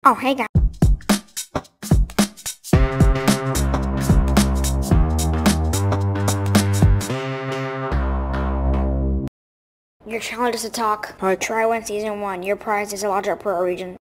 Oh, hey guys. Your challenge is to talk. Try win season 1. Your prize is a larger pro region.